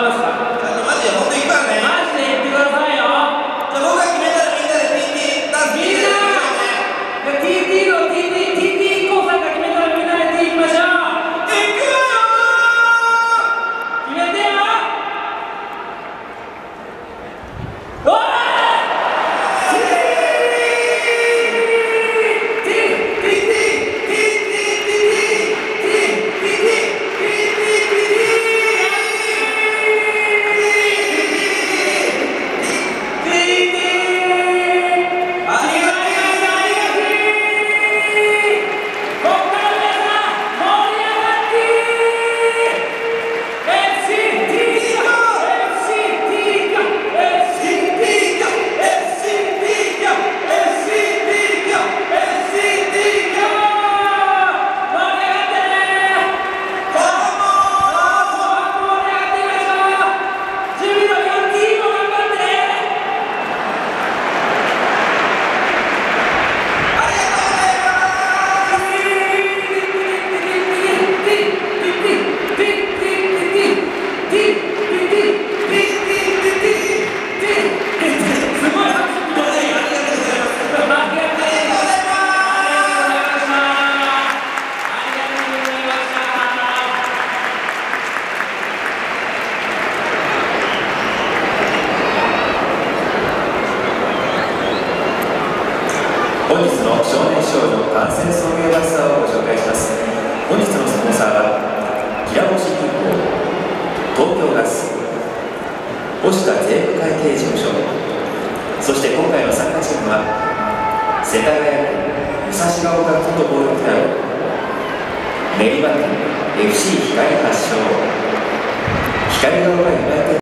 ますか？ マジで本当にいいからね。 マジで言ってくださいよ。 じゃあ僕が決めたらみんなで TT ダンスみんな TT の TT コウさんが決めたらみんなで T 行きましょう。 行くよ決めてよ。おい本日の少年少女観戦送迎バスツアーをご紹介します。本日のスポンサーはきらぼし銀行、東京ガス、星田税務会計事務所、そして今回の参加チームは世田谷区武蔵ヶ丘フットボールクラブ、練馬区 FC 光発祥、光が丘ユナイテッド